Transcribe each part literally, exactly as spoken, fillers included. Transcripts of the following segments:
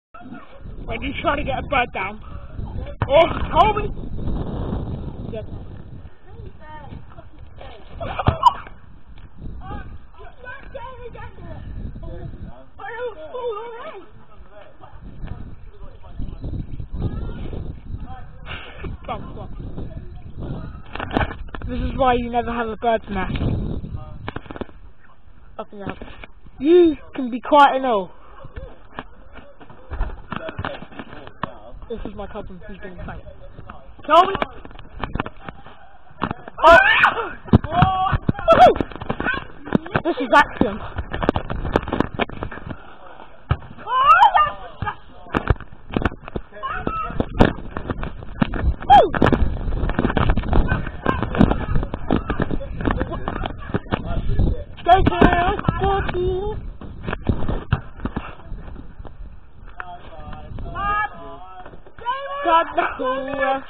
When you try to get a bird down. Oh, Toby! Yes. This is why you never have a bird's nest up in the house. You can be quite an ill. This is my cousin who's doing the same. Tell me! Oh! This is action. God, no. Yeah.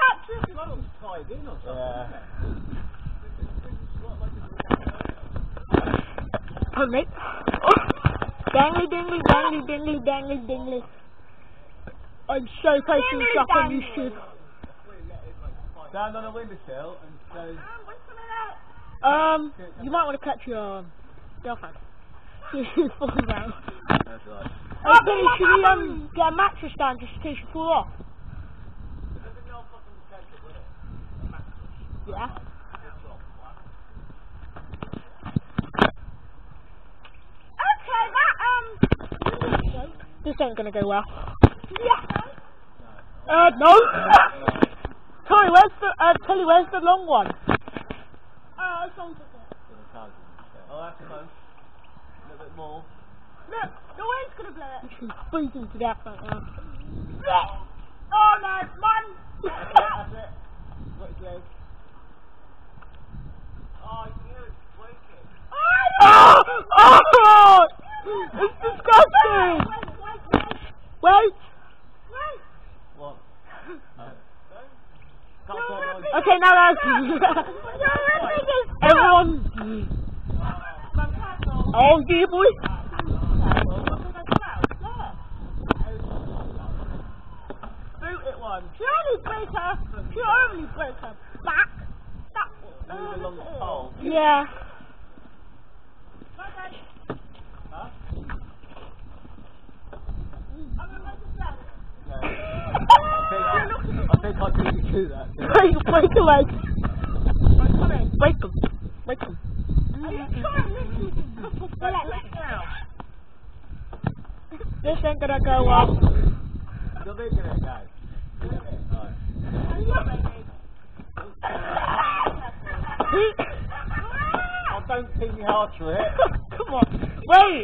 Oh, mate. Oh. Dangly, dingly, dangly, dingly, dangly, dingly. I'm so posting stuff on YouTube. Stand on a windowsill and say... Um, you might want to catch your girlfriend. She's falling around. That's right. Oh, Billy, should we um, get a mattress down just in case you fall off? Yeah. Okay, that um. This ain't gonna go well. Yeah. Uh, no. Tommy, where's the uh, Tilly? Where's the long one? Oh, it's on. Oh, that's close. A little bit more. Look, the wind's gonna blow it. She's freezing to death right now. Oh no, man. That's it. What's his leg? Oh, you can hear it breaking. Oh! Oh! It's disgusting! Wait! Wait! What? Okay, now that's... Everyone... Oh, dear boy! Boot it one. She only broke her... She only broke her back. Move along the pole. Yeah. Huh? I think I can do that. Break, break a leg. Break them. Break them. This ain't gonna go well. You're making it, guys. Oh, don't keep me hard to it. Come on. Wait.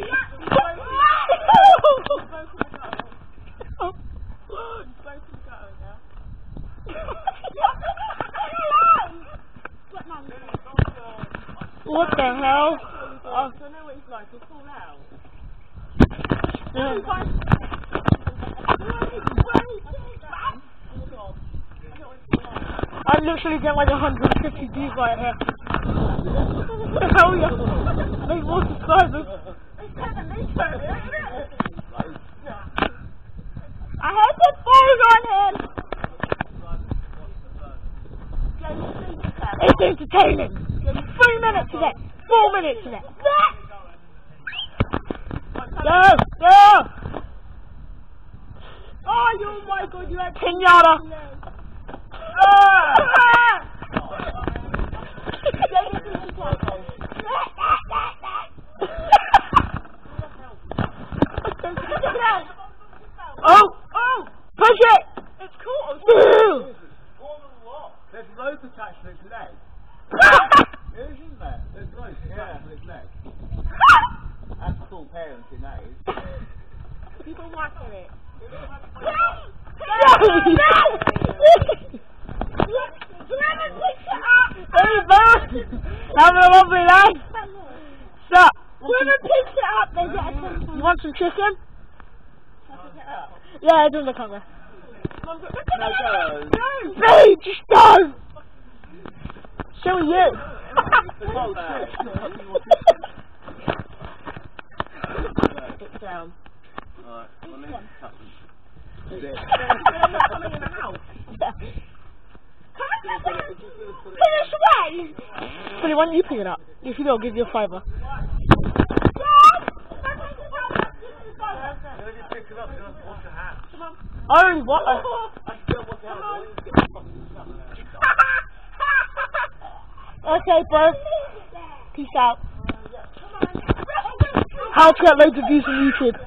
What the hell? I don't know what it's like. It's all out. Yeah. I'm literally getting like one hundred fifty views right here. Hell yeah. Make more subscribers. I heard the balls on him. It's entertaining. Three minutes of it. Four minutes of it. Go! Go! Oh, you, oh my god, you had pinata. Oh! Oh! Push it! It's cool. There's loads attached to its leg. There isn't there? There's loads attached to its leg. That's full parenting, that is. People watching it. No! Hey, Bert! Having a lovely life. Stop. Whoever picks it up, they get a chicken. You want some chicken? Yeah, it doesn't look hungry. No, go. No! Babe, just go! So are you. Sit down. Alright, well, leave it. Is it? Coming in the house. Finish away! Billy, why don't you pick it up? If you don't, I'll give you a fiver. Oh, what? A... Okay, bro. Peace out. How to get loads of views on YouTube.